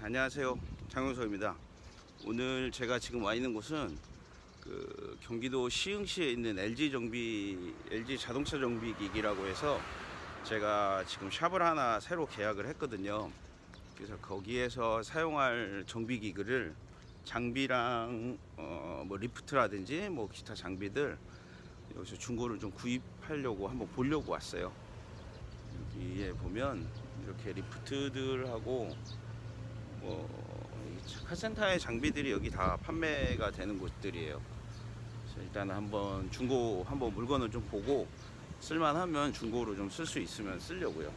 안녕하세요, 장용석입니다. 오늘 제가 지금 와 있는 곳은 경기도 시흥시에 있는 LG 자동차 정비기기라고 해서 제가 지금 샵을 하나 새로 계약을 했거든요. 그래서 거기에서 사용할 정비기기를 장비랑 뭐 리프트라든지 뭐 기타 장비들 여기서 중고를 좀 구입하려고 한번 보려고 왔어요. 여기에 보면 이렇게 리프트들하고 카센터의 장비들이 여기 다 판매가 되는 곳들이에요. 그래서 일단 한번 한번 물건을 좀 보고 쓸만하면 중고로 좀 쓸 수 있으면 쓰려고요.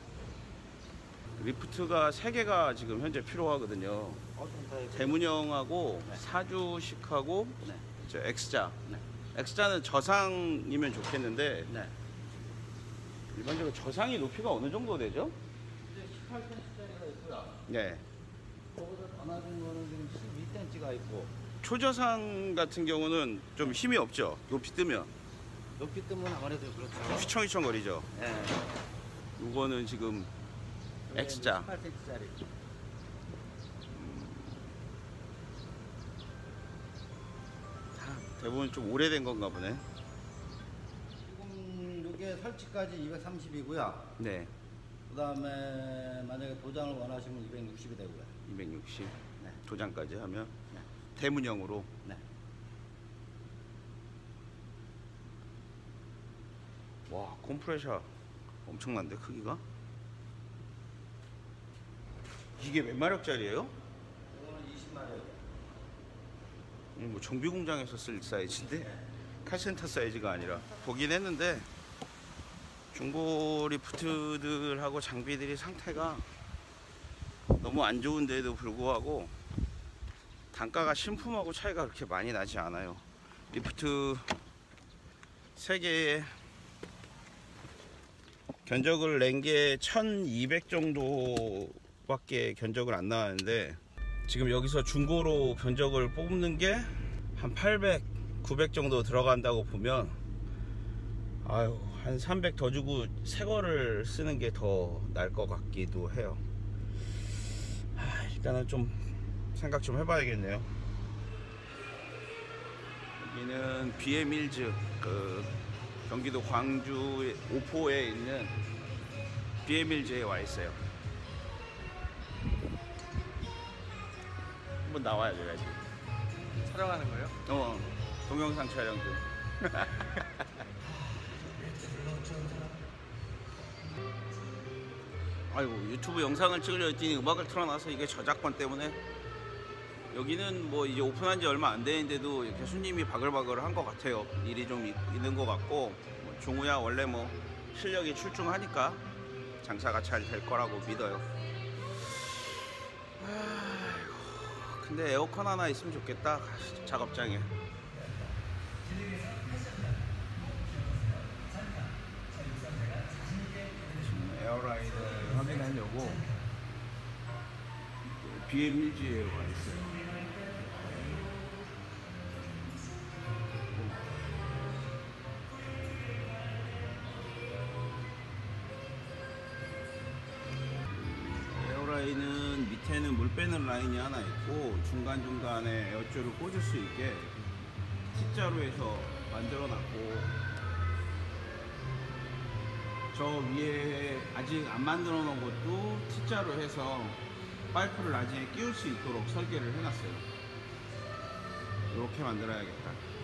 리프트가 3개가 지금 현재 필요하거든요. 대문형하고 네. 사주식하고 네. X자. 네. X자는 저상이면 좋겠는데 네. 일반적으로 저상이 높이가 어느 정도 되죠? 18cm짜리가 있고요. 네. 거기서 더 낮은 거는 지금 12cm가 있고. 초저상 같은 경우는 좀 힘이 없죠. 높이 뜨면. 높이 뜨면 아무래도 그렇죠. 휘청휘청 거리죠. 네. 이거는 지금 X자. 18cm짜리. 대부분 좀 오래된 건가 보네. 지금 이게 설치까지 230이고요. 네. 그 다음에 만약에 도장을 원하시면 260이 되고요. 260. 네. 도장까지 하면 네. 대문형으로. 네. 와, 컴프레셔 엄청난데 크기가? 이게 몇 마력짜리예요? 이거는 20마력. 뭐 정비 공장에서 쓸 사이즈인데 카센터 사이즈가 아니라 보긴 했는데 중고 리프트들하고 장비들이 상태가 너무 안 좋은데도 불구하고 단가가 신품하고 차이가 그렇게 많이 나지 않아요. 리프트 3개에 견적을 낸 게 1200 정도밖에 견적을 안 나왔는데 지금 여기서 중고로 견적을 뽑는 게 한 800, 900 정도 들어간다고 보면 아유, 한 300 더 주고 새 거를 쓰는 게 더 나을 것 같기도 해요. 일단은 좀 생각 좀 해봐야겠네요. 여기는 BM힐즈 경기도 광주 오포에 있는 BM힐즈에 와 있어요. 한번 나와야 돼야지. 촬영하는 거예요? 동영상 촬영 중. 아이고, 유튜브 영상을 찍으려 했더니 음악을 틀어놔서 이게 저작권 때문에. 여기는 뭐 이제 오픈한 지 얼마 안 되는데도 이렇게 손님이 바글바글 한 것 같아요. 일이 좀 있는 것 같고, 종우야 원래 뭐 실력이 출중하니까 장사가 잘 될 거라고 믿어요. 근데 에어컨 하나 있으면 좋겠다, 작업장에. 지금 에어라인을 확인하려고 BM힐즈에 와 있어요. 에어라인은 밑에는 물 빼는 라인이 하나 있고 중간중간에 에어줄을 꽂을 수 있게 T자로 해서 만들어 놨고, 저 위에 아직 안 만들어 놓은 것도 T자로 해서 파이프를 나중에 끼울 수 있도록 설계를 해놨어요. 이렇게 만들어야겠다.